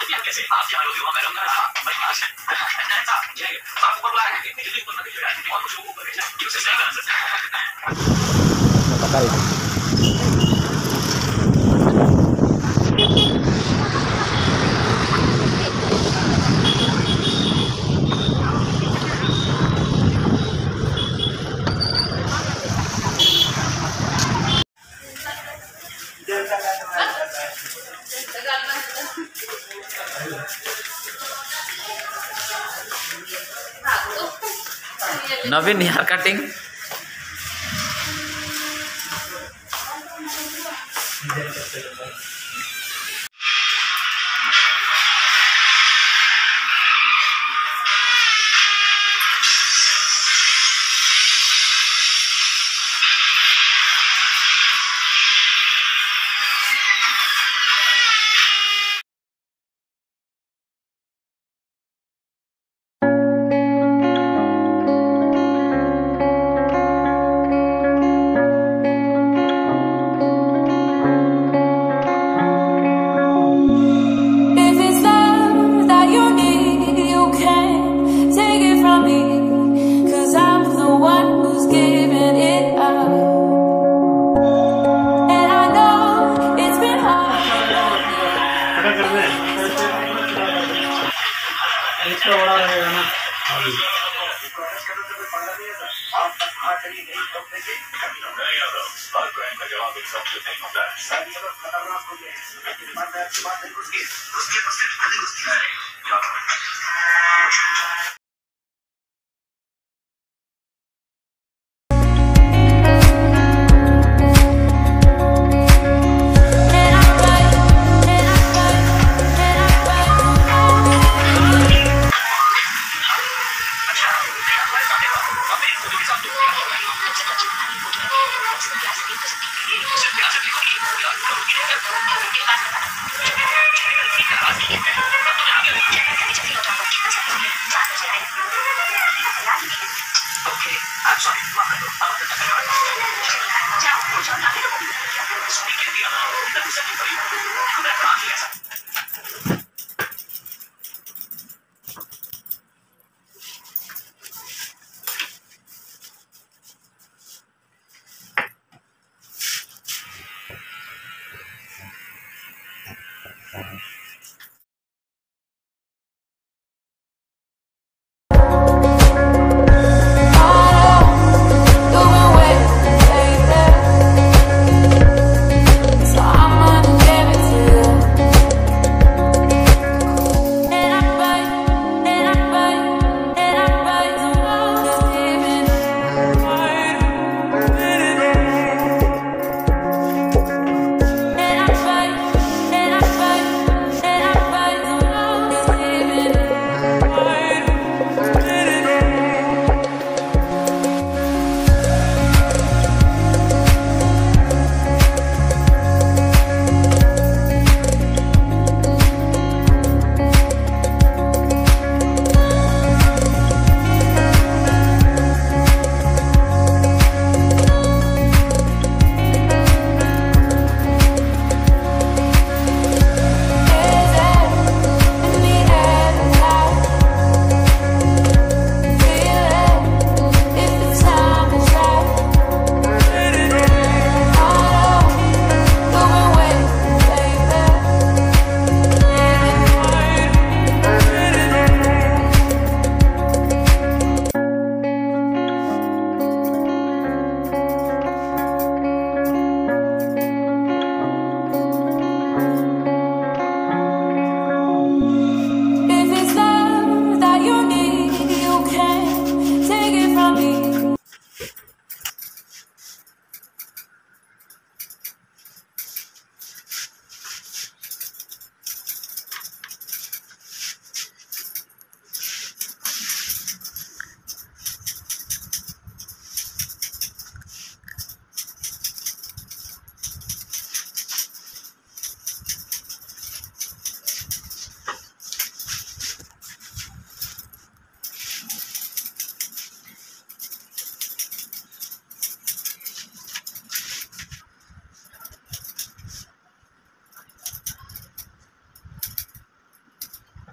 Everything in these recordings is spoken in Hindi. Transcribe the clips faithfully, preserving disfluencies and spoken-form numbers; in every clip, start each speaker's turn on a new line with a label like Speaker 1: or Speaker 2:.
Speaker 1: Navin hair cutting.
Speaker 2: So I'm gonna get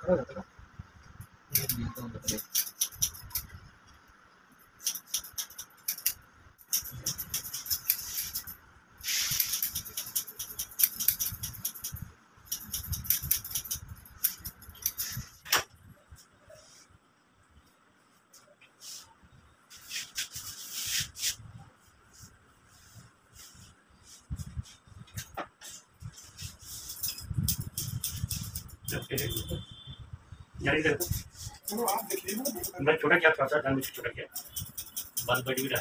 Speaker 1: मैं छोटा क्या थोड़ा सा डाल छोटा किया बाल बड़ी भी रहा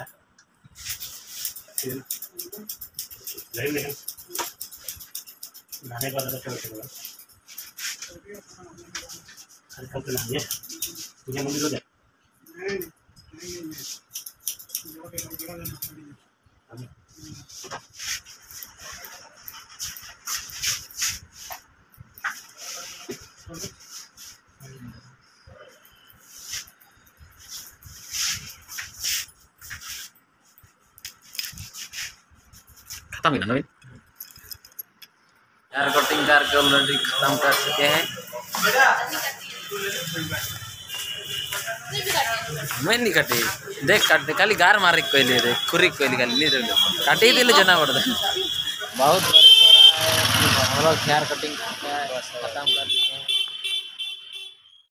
Speaker 1: नहीं नहीं नहाने का ज़्यादा छोटा छोटा हल्का तो नहाइए मुझे मम्मी को दे
Speaker 2: खत्म ही ना नवीन। हेयर कटिंग करके ऑलरेडी खत्म कर चुके हैं। मैं नहीं काटी देख काटते खाली गार मारे कोई देख खुरी कोई खाली नहीं देख काटी दिले जना पड़ता बहुत हम लोग हेयर कटिंग खत्म कर